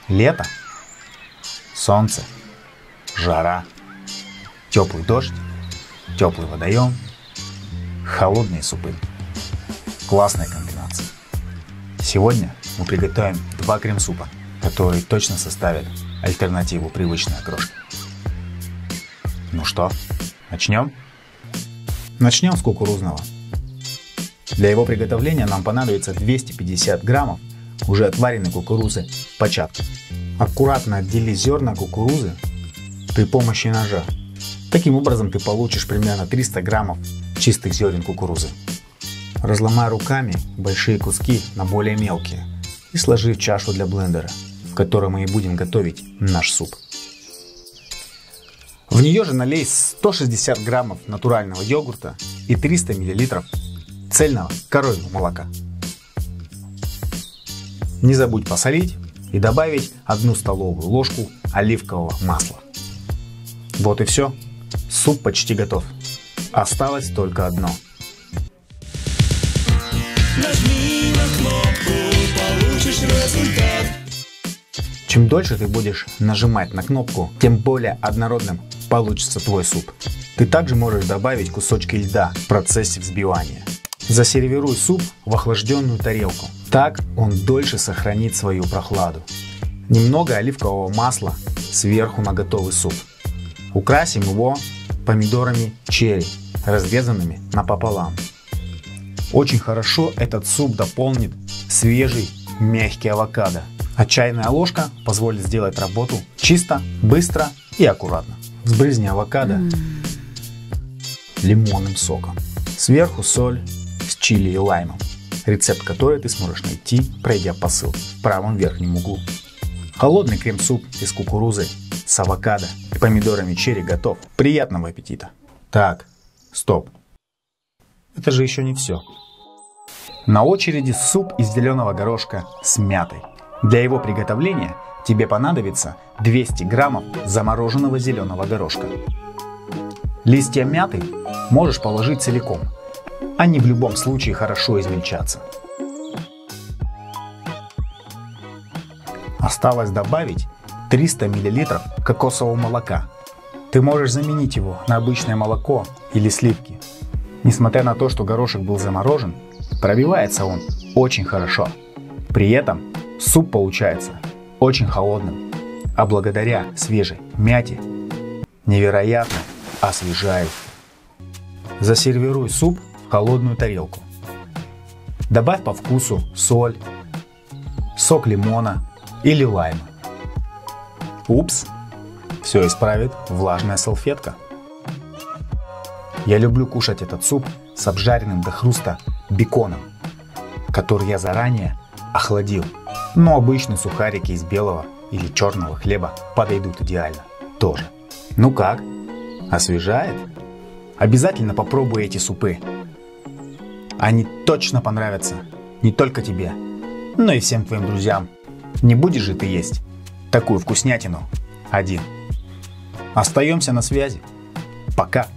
Лето, солнце, жара, теплый дождь, теплый водоем, холодные супы. Классная комбинация. Сегодня мы приготовим 2 крем-супа, которые точно составят альтернативу привычной окрошке. Ну что, начнем? Начнем с кукурузного. Для его приготовления нам понадобится 250 граммов уже отваренной кукурузы початка. Аккуратно отдели зерна кукурузы при помощи ножа. Таким образом ты получишь примерно 300 граммов чистых зерен кукурузы. Разломай руками большие куски на более мелкие и сложи в чашу для блендера, в которой мы и будем готовить наш суп. В нее же налей 160 граммов натурального йогурта и 300 мл цельного коровьего молока. Не забудь посолить и добавить 1 столовую ложку оливкового масла. Вот и все. Суп почти готов. Осталось только одно. Нажми на кнопку, получишь результат. Чем дольше ты будешь нажимать на кнопку, тем более однородным получится твой суп. Ты также можешь добавить кусочки льда в процессе взбивания. Засервируй суп в охлажденную тарелку. Так он дольше сохранит свою прохладу. Немного оливкового масла сверху на готовый суп. Украсим его помидорами черри, разрезанными напополам. Очень хорошо этот суп дополнит свежий мягкий авокадо. А чайная ложка позволит сделать работу чисто, быстро и аккуратно. Сбрызни авокадо лимонным соком. Сверху соль с чили и лаймом. Рецепт который ты сможешь найти, пройдя по ссылке в правом верхнем углу. Холодный крем-суп из кукурузы с авокадо и помидорами черри готов. Приятного аппетита! Так, стоп. Это же еще не все. На очереди суп из зеленого горошка с мятой. Для его приготовления тебе понадобится 200 граммов замороженного зеленого горошка. Листья мяты можешь положить целиком. Они в любом случае хорошо измельчатся. Осталось добавить 300 мл кокосового молока. Ты можешь заменить его на обычное молоко или сливки. Несмотря на то, что горошек был заморожен, пробивается он очень хорошо. При этом суп получается очень холодным, а благодаря свежей мяте невероятно освежает. Засервируй суп в холодную тарелку. Добавь по вкусу соль, сок лимона или лайма. Упс, все исправит влажная салфетка. Я люблю кушать этот суп с обжаренным до хруста беконом, который я заранее охладил. Но обычные сухарики из белого или черного хлеба подойдут идеально тоже. Ну как? Освежает? Обязательно попробуй эти супы. Они точно понравятся не только тебе, но и всем твоим друзьям. Не будешь же ты есть такую вкуснятину один. Остаемся на связи. Пока.